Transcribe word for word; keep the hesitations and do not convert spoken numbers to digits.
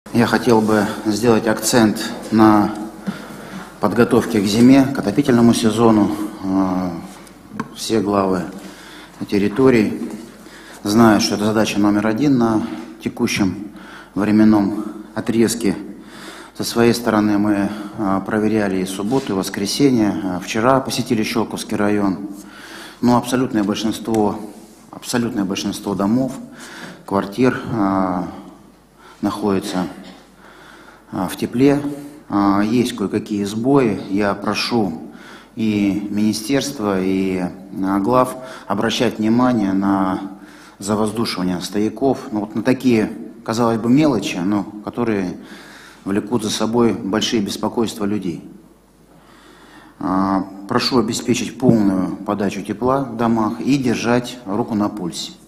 Я хотел бы сделать акцент на подготовке к зиме, к отопительному сезону. Все главы территорий знают, что это задача номер один на текущем временном отрезке. Со своей стороны мы проверяли и субботу, и воскресенье. Вчера посетили Щелковский район. Но абсолютное большинство, абсолютное большинство домов, квартир э, находится э, в тепле. Э, есть кое-какие сбои. Я прошу и министерство, и э, глав обращать внимание на завоздушивание стояков. Ну, вот на такие, казалось бы, мелочи, но которые влекут за собой большие беспокойства людей. Прошу обеспечить полную подачу тепла в домах и держать руку на пульсе.